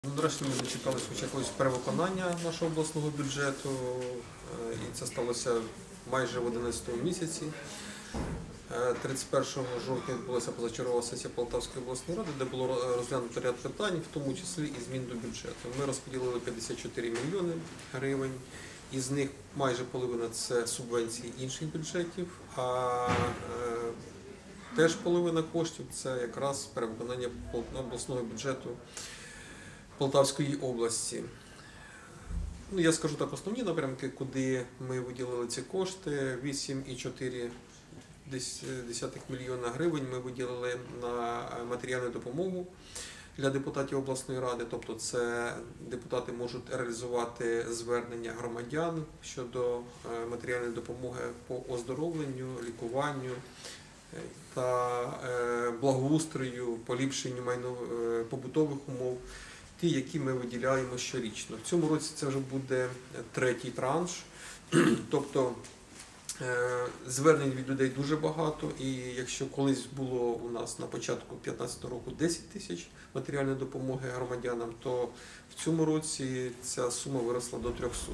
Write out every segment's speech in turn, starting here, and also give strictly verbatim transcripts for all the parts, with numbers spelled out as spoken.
Нарешті ми дочекалися хоч якогось перевиконання нашого обласного бюджету, і це сталося майже в одинадцятому місяці. тридцять першого жовтня відбулася позачергова сесія Полтавської обласної ради, де було розглянуто ряд питань, в тому числі і змін до бюджету. Ми розподілили п'ятдесят чотири мільйони гривень, із них майже половина – це субвенції інших бюджетів, а теж половина коштів – це якраз перевиконання обласного бюджету Полтавської області. Ну, я скажу так, основні напрямки, куди ми виділили ці кошти. вісім цілих чотири десятих мільйона гривень ми виділили на матеріальну допомогу для депутатів обласної ради. Тобто це депутати можуть реалізувати звернення громадян щодо матеріальної допомоги по оздоровленню, лікуванню та благоустрою, поліпшенню майно побутових умов, ті, які ми виділяємо щорічно. В цьому році це вже буде третій транш, тобто звернень від людей дуже багато, і якщо колись було у нас на початку дві тисячі п'ятнадцятого року десять тисяч матеріальної допомоги громадянам, то в цьому році ця сума виросла до трьохсот.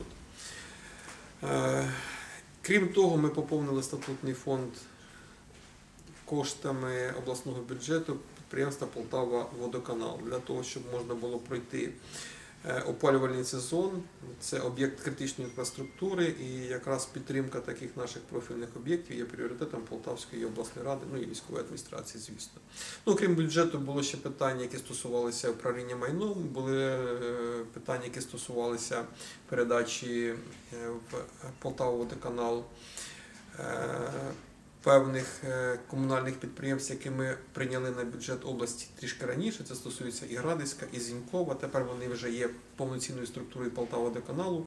Крім того, ми поповнили статутний фонд коштами обласного бюджету підприємства «Полтава-Водоканал» для того, щоб можна було пройти опалювальний сезон. Це об'єкт критичної інфраструктури, і якраз підтримка таких наших профільних об'єктів є пріоритетом Полтавської обласної ради, ну і військової адміністрації, звісно. Ну, крім бюджету, було ще питання, які стосувалися управління майном, були питання, які стосувалися передачі в Полтава-Водоканал певних комунальних підприємств, які ми прийняли на бюджет області трішки раніше. Це стосується і Градиська, і Зінькова. Тепер вони вже є повноцінною структурою Полтава-Водоканалу.